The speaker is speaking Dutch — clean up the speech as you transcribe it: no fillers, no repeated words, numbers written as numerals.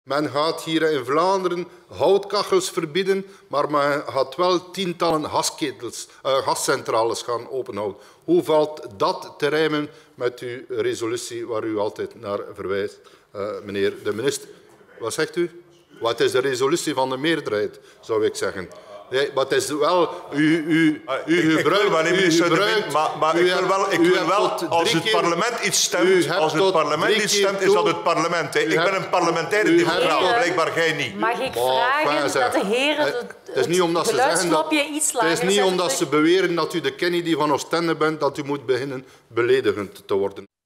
Men gaat hier in Vlaanderen houtkachels verbieden, maar men gaat wel tientallen gascentrales gaan openhouden. Hoe valt dat te rijmen met uw resolutie waar u altijd naar verwijst, meneer de minister? Wat zegt u? Wat is de resolutie van de meerderheid, zou ik zeggen. Nee, maar het is wel u gebruikt. Maar ik wil wel, als het parlement iets stemt, is dat het parlement. Ik ben een parlementaire democraat, blijkbaar jij niet. Mag ik vragen dat de heren het geluidsknopje iets lager zetten? Het is niet omdat ze beweren dat u de Kennedy van Oostende bent dat u moet beginnen beledigend te worden.